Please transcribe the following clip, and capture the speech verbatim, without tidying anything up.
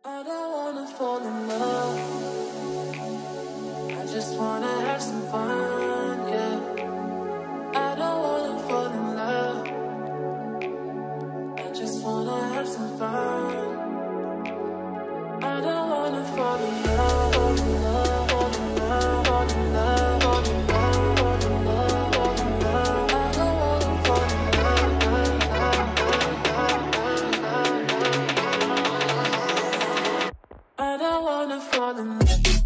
I don't wanna fall in love. I just wanna have some fun, yeah. I don't wanna fall in love. I just wanna have some fun. I don't wanna fall in love, fall in love, fall in love, fall in love, fall in love, fall in love, fall in love. I don't wanna fall in love. I don't wanna fall in love.